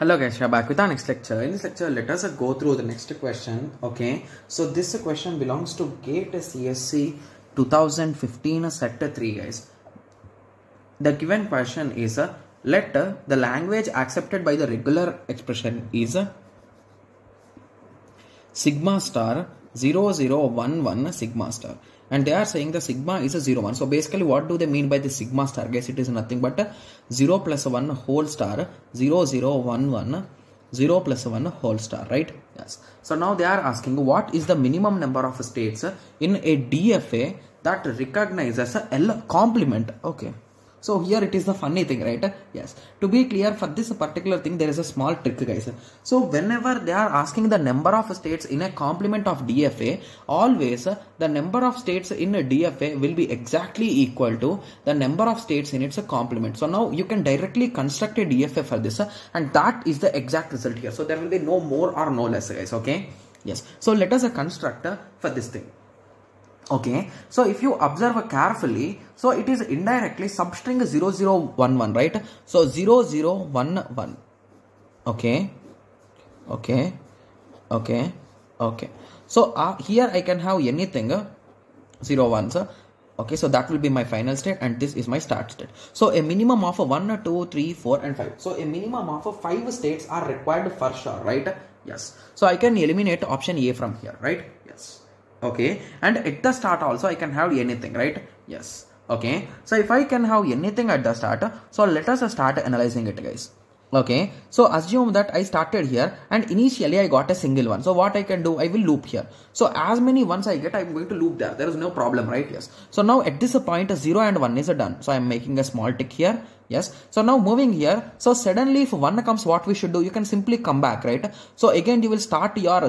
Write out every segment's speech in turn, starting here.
Hello guys, we are back with our next lecture. In this lecture, let us go through the next question. Okay, so this question belongs to GATE CSC 2015 set 3 guys. The given question is let the language accepted by the regular expression is sigma star 0011 sigma star, and they are saying the sigma is a 01. So basically what do they mean by the sigma star? Guys, it is nothing but 0 plus 1 whole star 0011 0 plus 1 whole star, right? Yes. So now they are asking what is the minimum number of states in a DFA that recognizes a L complement. Okay, so here it is the funny thing, right? Yes, to be clear, for this particular thing there is a small trick guys. So whenever they are asking the number of states in a complement of DFA, always the number of states in a DFA will be exactly equal to the number of states in its complement. So now you can directly construct a DFA for this, and that is the exact result here. So there will be no more or no less guys. Okay, yes. So let us construct for this thing. Okay, so if you observe carefully, so it is indirectly substring 0011, right? So 0011. Okay. So here I can have anything 01. Okay, so that will be my final state and this is my start state. So a minimum of 1, 2, 3, 4 and 5. So a minimum of 5 states are required for sure, right? Yes. So I can eliminate option A from here, right? Yes. Okay, and at the start also I can have anything, right? Yes. Okay, so if I can have anything at the start, so let us start analyzing it guys. Okay, so assume that I started here and initially I got a single one. So what I can do, I will loop here. So as many ones I get, I'm going to loop there. There is no problem, right? Yes. So now at this point 0 and 1 is done. So I'm making a small tick here. Yes. So now moving here. So suddenly if 1 comes, what we should do? You can simply come back, right? So again you will start your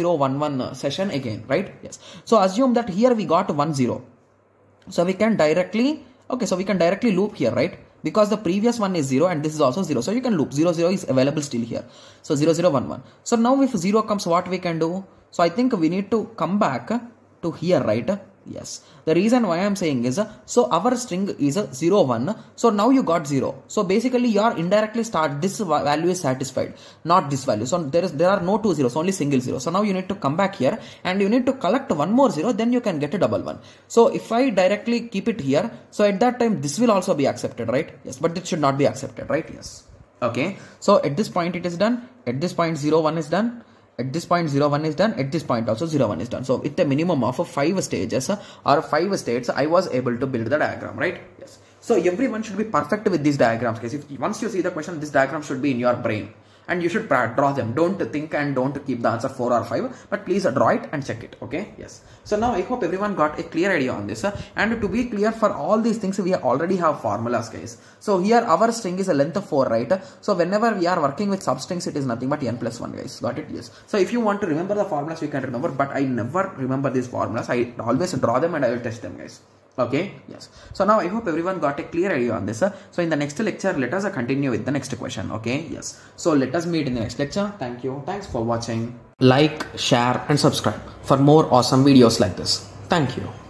0011 session again, right? Yes. So assume that here we got 10. So we can directly, okay, so we can directly loop here, right? Because the previous one is 0 and this is also 0. So you can loop. 00 is available still here. So 0011. So now if 0 comes, what we can do? So I think we need to come back to here, right? Yes. The reason why I am saying is, so our string is 01. So now you got 0. So basically you are indirectly start, this value is satisfied, not this value. So there are no 2 zeros, only single 0. So now you need to come back here and you need to collect one more 0, then you can get a double 1. So if I directly keep it here, so at that time this will also be accepted, right? Yes, but it should not be accepted, right? Yes. Okay. So at this point it is done. At this point 01 is done. At this point 01 is done. At this point also 01 is done. So with a minimum of 5 stages or 5 states, I was able to build the diagram, right? Yes. So everyone should be perfect with these diagrams guys. If once you see the question, this diagram should be in your brain and you should draw them. Don't think and don't keep the answer 4 or 5, but please draw it and check it. Okay. Yes. So now I hope everyone got a clear idea on this. And to be clear, for all these things we already have formulas guys. So here our string is a length of 4, right? So whenever we are working with substrings, it is nothing but n plus 1 guys. Got it? Yes. So if you want to remember the formulas, you can remember, but I never remember these formulas. I always draw them and I will test them guys. Okay. Yes. So now I hope everyone got a clear idea on this. So in the next lecture, let us continue with the next question. Okay. Yes. So let us meet in the next lecture. Thank you. Thanks for watching. Like, share and subscribe for more awesome videos like this. Thank you.